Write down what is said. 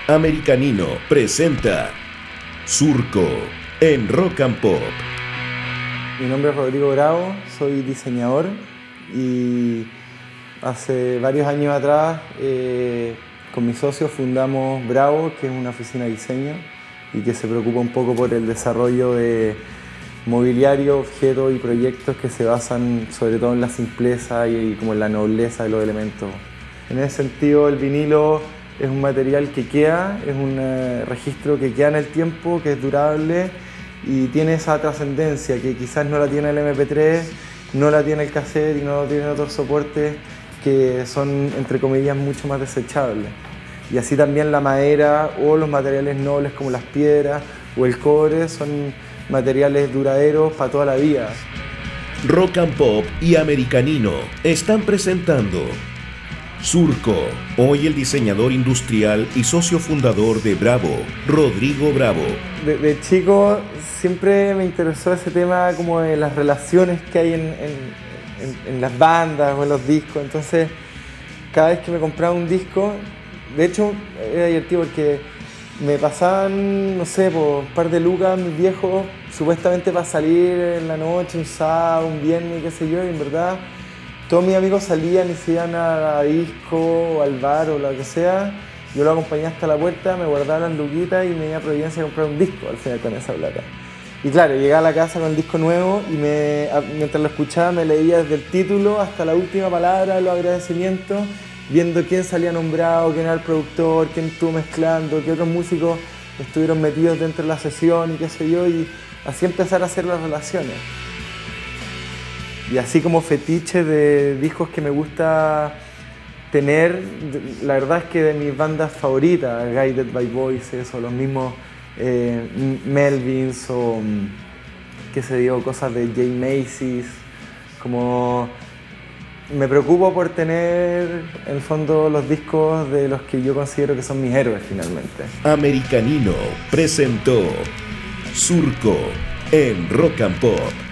Americanino presenta Surco en Rock and Pop. Mi nombre es Rodrigo Bravo, soy diseñador y hace varios años atrás con mis socios fundamos Bravo, que es una oficina de diseño y que se preocupa un poco por el desarrollo de mobiliario, objetos y proyectos que se basan sobre todo en la simpleza y como en la nobleza de los elementos. En ese sentido, el vinilo es un material que queda, es un registro que queda en el tiempo, que es durable y tiene esa trascendencia que quizás no la tiene el MP3, no la tiene el cassette y no la tiene otros soportes que son, entre comillas, mucho más desechables. Y así también la madera o los materiales nobles como las piedras o el cobre son materiales duraderos para toda la vida. Rock and Pop y Americanino están presentando Surco. Hoy el diseñador industrial y socio fundador de Bravo, Rodrigo Bravo. De chico siempre me interesó ese tema como de las relaciones que hay en las bandas o en los discos. Entonces, cada vez que me compraba un disco, de hecho era divertido porque me pasaban, no sé, por un par de lucas mis viejos, supuestamente para salir en la noche, un sábado, un viernes, qué sé yo, y en verdad todos mis amigos salían y se iban a disco o al bar o lo que sea. Yo lo acompañé hasta la puerta, me guardaba las luquitas y me iba a Providencia a comprar un disco al final con esa plata. Y claro, llegaba a la casa con el disco nuevo y mientras lo escuchaba me leía desde el título hasta la última palabra, los agradecimientos, viendo quién salía nombrado, quién era el productor, quién estuvo mezclando, qué otros músicos estuvieron metidos dentro de la sesión y qué sé yo, y así empezar a hacer las relaciones. Y así como fetiche de discos que me gusta tener, la verdad es que de mis bandas favoritas, Guided by Voices o los mismos Melvins o qué sé yo, cosas de Jay Macy's, como me preocupo por tener en el fondo los discos de los que yo considero que son mis héroes finalmente. Americanino presentó Surco en Rock and Pop.